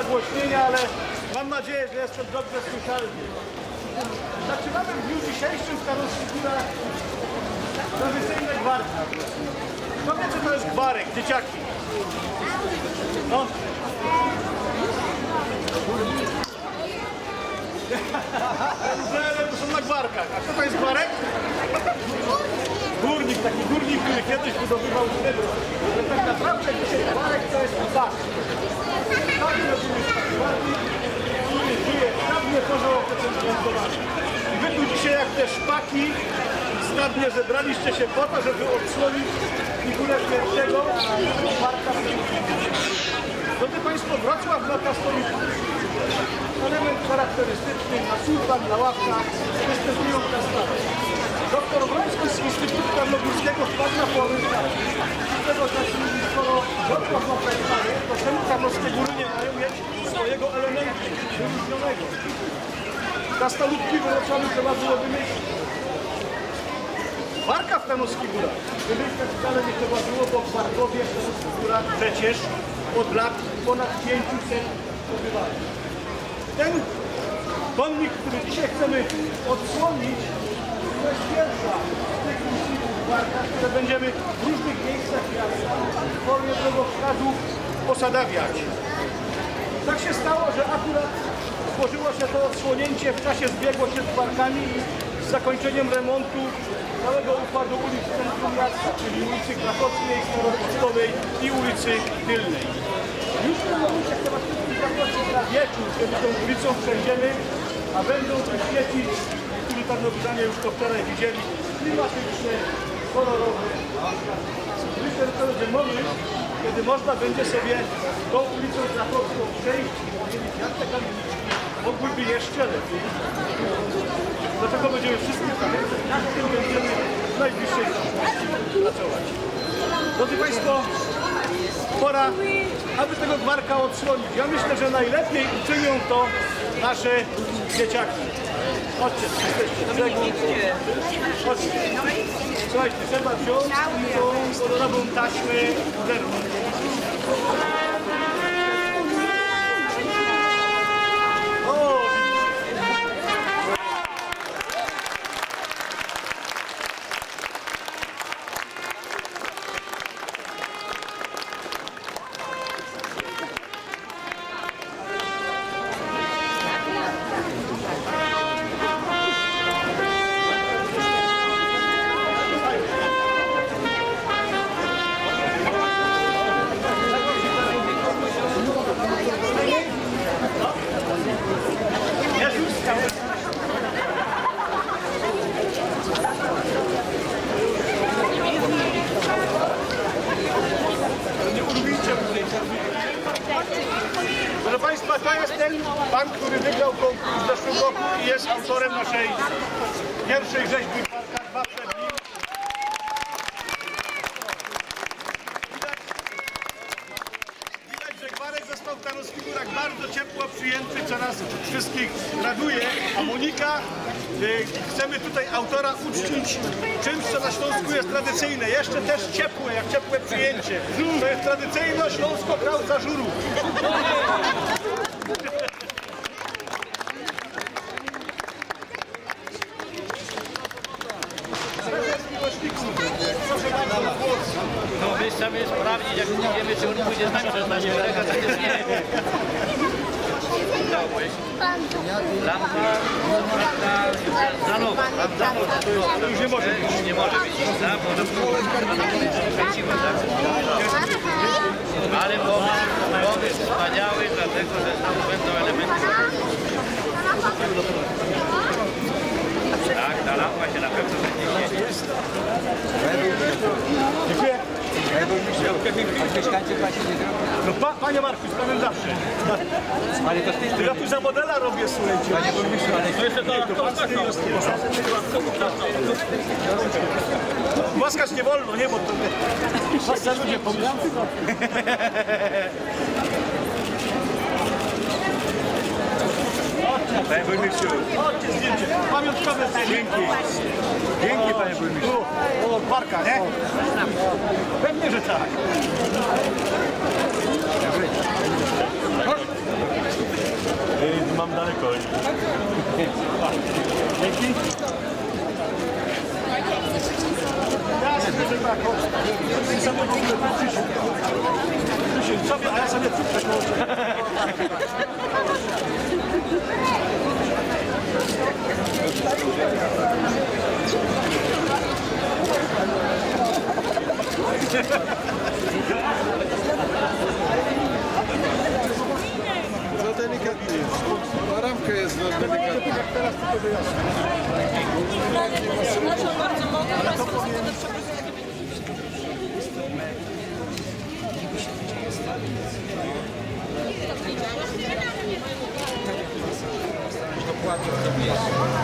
nagłośnienia, ale mam nadzieję, że jestem dobrze słyszalny. Zaczynamy w dniu dzisiejszym w Tarnowskich Górach tradycyjne gwarki. Kto wie, co to jest gwarek, dzieciaki? No. To są na gwarkach. A co to jest gwarek? Górnik, taki górnik, który kiedyś budowywał srebro. Ale tak naprawdę dzisiaj gwarek to jest tak. Dawnie tworzyło oprocentowanie. I wy tu dzisiaj jak te szpaki stadnie zebraliście się po to, żeby odsłonić figurę pierwszego Marka. Drodzy Państwo, Wrocław lata stoi. Element charakterystyczny na słupach, na ławkach występują kaskady. Doktor Wroński z Instytutu Tarnogórskiego wpadł na pomysł, tego czasu, skoro Wrocław ma festiwale, to czemu Tarnowskie Góry nie mają mieć swojego elementu wyróżnionego? Krasnoludki w Wrocławiu trzeba byłoby mieć. Warka w Tarnowskich Górach. Gdybyś wcale nie trzeba było, bo w Warkowie w Tarnowskich Górach przecież od lat ponad 500 pobywają. Ten pomnik, który dzisiaj chcemy odsłonić, to jest pierwsza z tych uliczników w Warkach, które będziemy w różnych miejscach miasta w formie drogowskazów posadawiać. Tak się stało, że akurat stworzyło się to odsłonięcie w czasie zbiegło się z Warkami i z zakończeniem remontu całego układu ulic w centrum miasta, czyli ulicy Krakowskiej, Staropocztowej i ulicy Tylnej. Już w tym momencie chcę Was wszystkich zaprosić na wieczór, kiedy tą ulicą przejdziemy, a będą tu świecić, którzy tarnowiczanie już to wczoraj widzieli, klimatyczne, kolorowe. Myślę, że to będzie moment, kiedy można będzie sobie tą ulicą Krakowską przejść i powiedzieć, jak te kamieniczki mogłyby jeszcze lepiej. Dlatego będziemy wszyscy pamiętać, jak tym będziemy w najbliższej przyszłości pracować. Drodzy Państwo, pora, aby tego gwarka odsłonić. Ja myślę, że najlepiej uczynią to nasze dzieciaki. Chodźcie, jesteście z brzegu. Chodźcie. Słuchajcie, trzeba wziąć tą kolorową taśmę zerwać. Proszę Państwa, to jest ten pan, który wygrał konkurs w zeszłym roku i jest autorem naszej pierwszej rzeźby w Warkach, dwa przed nim. Widać, że gwarek został w Tarnowskich Górach bardzo ciepło przyjęty, co nas wszystkich raduje. A Monika, chcemy tutaj autora uczcić czymś, co na Śląsku jest tradycyjne. Jeszcze też ciepłe, jak ciepłe przyjęcie. To jest tradycyjna śląsko-krałca żuru. No my chcemy sprawdzić, jak wiemy, czy on pójdzie z nami, że na nie wylega, czy nie. Lampa, Zanowa. To już nie może być. Nie może być. Ale pomysł wspaniały, dlatego że znowu będą elementy. Tak, ta lampa się na pewno będzie jest. Dziękuję. No panie Marku, powiem zawsze. Ale to ty, ja tu za modela robię, słuchajcie. panie burmistrzu, ale to jeszcze Głaskać nie wolno, nie, bo to was za ludzie pomyślą. Panie burmistrzu. Chodźcie, zdjęcie. Pamiątkowe zdjęcie. Dzięki. Dzięki, panie burmistrzu. O, parka, nie? Pewnie, że tak. mam daleko. Dzięki. Jasne, że tak, chodź. Ty sobie w ogóle przysiądź sobie, a ja sobie przysiądę. Za delikatny jest. Ta ramka jest za delikatna. Jak teraz tylko wyjaśnię. Ale to powiem. To płaczą, to jest.